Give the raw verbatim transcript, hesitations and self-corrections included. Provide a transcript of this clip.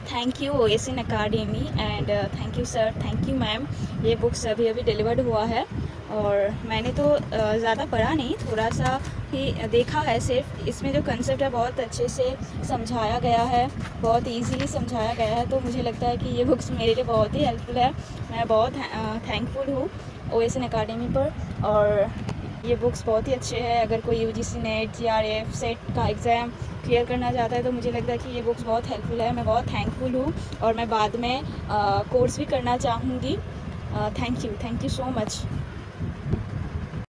Thank you ओएसिन academy and thank you sir, thank you ma'am. ये books अभी अभी डिलीवर्ड हुआ है और मैंने तो ज़्यादा पढ़ा नहीं, थोड़ा सा ही देखा है सिर्फ। इसमें जो कंसेप्ट है बहुत अच्छे से समझाया गया है, बहुत इजीली समझाया गया है, तो मुझे लगता है कि ये बुक्स मेरे लिए बहुत ही हेल्पफुल है। मैं बहुत थैंकफुल हूँ ओएसिन अकेडमी पर। और ये बुक्स बहुत ही अच्छे हैं। अगर कोई यूजीसी नेट, जीआरएफ, सेट का एग्ज़ाम क्लियर करना चाहता है तो मुझे लगता है कि ये बुक्स बहुत हेल्पफुल है। मैं बहुत थैंकफुल हूँ और मैं बाद में कोर्स भी करना चाहूँगी। Thank you, thank you so much.